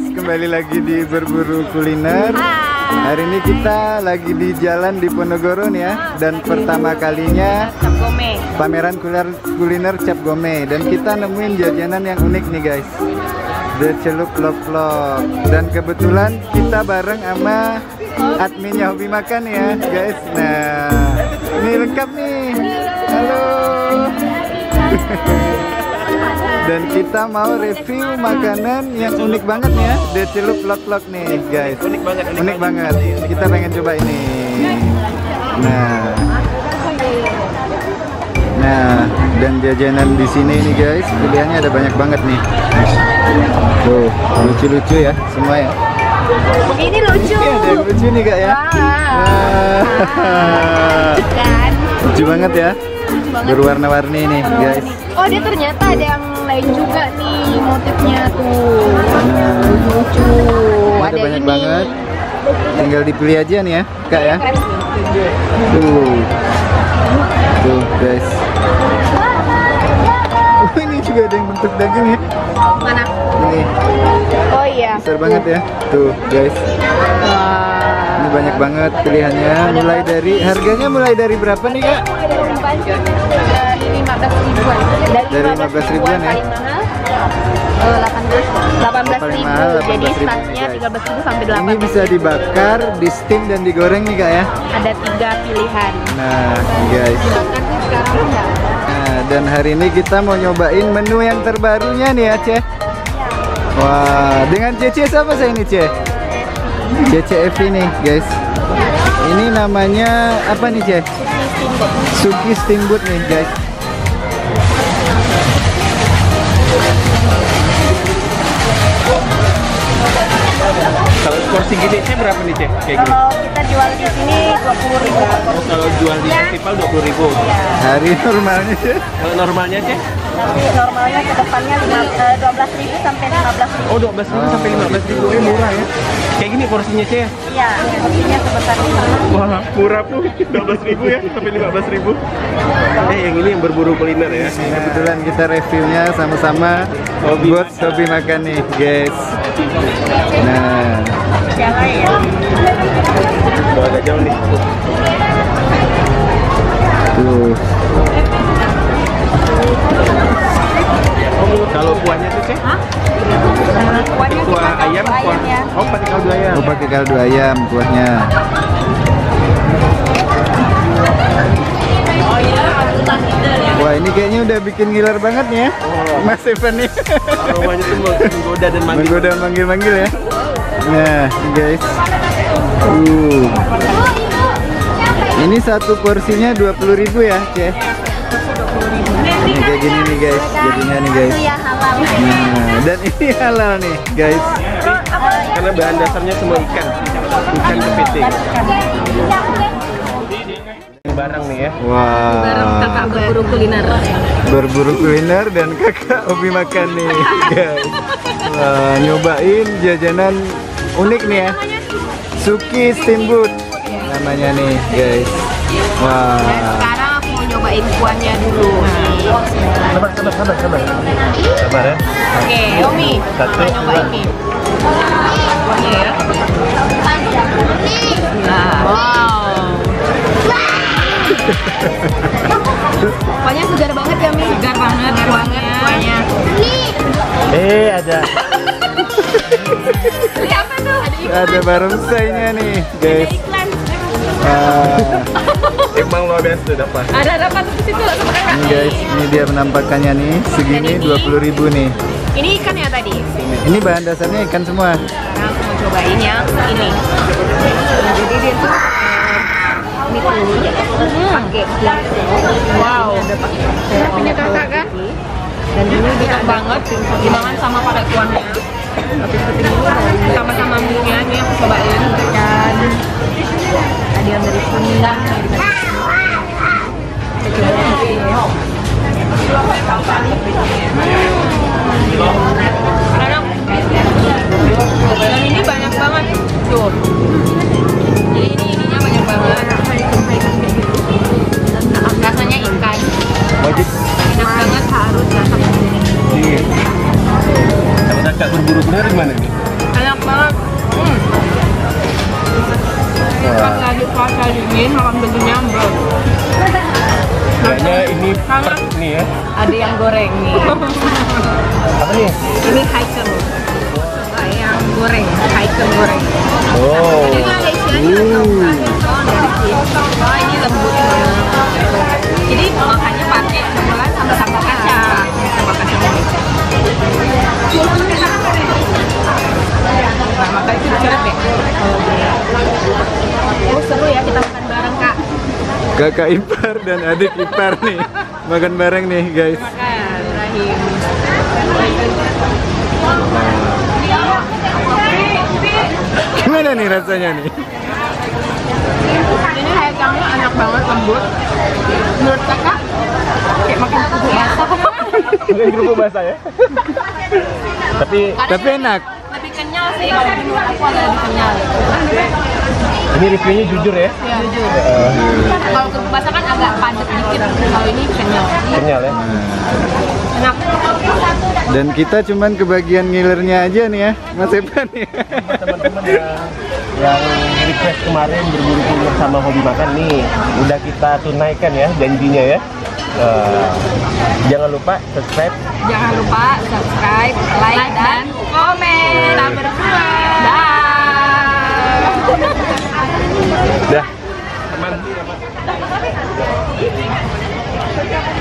kembali lagi di Berburu Kuliner. Hari ini kita lagi di jalan di Ponorogo nih ya. Dan pertama kalinya pameran kuliner Cap Gome. Dan kita nemuin jajanan yang unik nih guys, The Celup Lok-Lok. Dan kebetulan kita bareng sama adminnya Hobi Makan ya guys. Nah, ini lengkap nih. Halo. Dan kita mau review makanan yang unik banget ya, The Celup Lok-Lok nih guys. Unik banget. Kita pengen coba ini. Nah, dan jajanan di sini nih guys, pilihannya ada banyak banget nih. Tuh, lucu-lucu ya semua ya. Ini lucu. Iya, ada yang lucu nih kak ya. Kan? Lucu banget ya. Berwarna-warni nih guys. Oh, dia ternyata ada yang lain juga nih motifnya tuh. Lucu. Ada banyak ini. banget. Tinggal dipilih aja nih ya kak ya. Tuh guys. Ini juga ada yang bentuk daging ya. Mana? Ini Oh iya. besar banget ya. Tuh guys. Ini banyak banget pilihannya. Harganya mulai dari berapa nih kak? Dari 15.000-an. Dari 15.000-an ya. Paling mahal 18.000. Jadi 18.000 startnya 13.000 sampai 18.000. Ini bisa dibakar, di steam dan digoreng nih kak ya. Ada 3 pilihan. Nah guys. Bahkan sekarang enggak. Nah, dan hari ini kita mau nyobain menu yang terbarunya nih ya Ceh. Wah, dengan Cece siapa saya ini Ceh? Cece Evi nih guys. Ini namanya apa nih Ceh? Suki Steamboat nih guys. Kalau porsi gini Ceh berapa nih Ceh? Kayak gini? Kalau kita jual di sini 20.000. Kalau jual di festival 20.000. Hari normalnya Ceh. Kalau normalnya Ceh? Tapi normalnya ke depannya 12.000 sampai 15.000. Oh 12.000 sampai 15.000. Murah ya. Kayak gini porsinya Ceh? Iya, porsinya sebesar ini. Wah murah pun 12.000 ya sampai 15.000. Yang ini yang berburu kuliner ya. Kebetulan kita reviewnya sama-sama buat hobi makan nih guys. Nah, Jangan ya. Udah agak jauh nih. tuh. Kalau kuahnya tuh Ceh? Kuahnya Kuah kita ayam, kaldu kuah. ayamnya. Oh pakai kaldu ayam. Oh pakai kaldu ayam kuahnya. Wah ini kayaknya udah bikin ngiler banget nih ya, Mas Evan nih. Aromanya tuh menggoda dan manggil. Menggoda manggil-manggil ya. Nah guys, ini satu porsinya 20.000 ya, Ceh. Ini kayak gini nih guys, jadinya nih guys. Itu ya halal. Nah, dan ini halal nih guys. Karena bahan dasarnya semua ikan kepiting. Ini barang nih ya. Wah, Berburu kuliner. berburu kuliner dan kakak hobi makan nih guys. Wah, nyobain jajanan unik nih ya, Suki Steamboat namanya nih guys. Wah, Sekarang aku mau nyobain kuahnya dulu. Sabar ya. Oke, Omi, kita nyobain nih. Kuahnya ya. Wow. Kuahnya segar banget ya, Mi. Segar banget kuahnya. ada Ini apa tuh? ada barongsainya nih guys. Iklan. Emang luar biasa dapat. Ada dapat di situ langsung kakak. Ini guys, ini dia penampakannya nih, segini 20.000 nih. Ini ikan ya tadi. Ini bahan dasarnya ikan semua. Nah, aku mau cobain yang ini. Jadi dia tuh ini tuh pakai wow. Punya kakak kan? Dan ini enak banget, dimakan sama pakai kuahnya. Sama-sama mie-nya nih aku cobain. Dan ada yang dari Sunda. Enak. Dan ini banyak banget tuh. Jadi ininya banyak banget. Rasanya ikan. Wajib. Enak banget, harus rasanya. Kalau kakak berburu kuliner gimana nih? Kalau dingin makan begini bro. Kayaknya ini nih ya. Ada yang goreng nih. Apa nih? Ini hiker. Yang goreng, hiker goreng. Oh. Ini tuh ada isiannya. Oh, ini lembut banget. Jadi makannya pakai sambalan sama sambal kacang. Sambal kacang ini. Nah, maka itu dicoret deh. Oh, seru ya kita makan bareng, Kak. Kakak ipar dan adik ipar nih makan bareng nih guys. Makan, Rahim. Gimana nih rasanya nih? Ini kacangnya enak banget, lembut. Menurut kakak, kayak makan kerupuk basah. Ini kerupuk basah ya. Tapi enak. Lebih kenyal sih, kalau menurut aku agak lebih kenyal. Ini reviewnya jujur ya. Ya, jujur. Kalau kerupuk basah kan agak padat dikit, kalau ini kenyal. Kenyal ya. Enak. Dan kita cuman kebagian ngilernya aja nih ya, Mas Evan ya. Teman-teman yang request kemarin berburu kuliner sama hobi makan nih, udah kita tunaikan ya janjinya ya. Jangan lupa subscribe. Jangan lupa subscribe, like, dan komen. Kita berdua. Dah. Dah. Aman.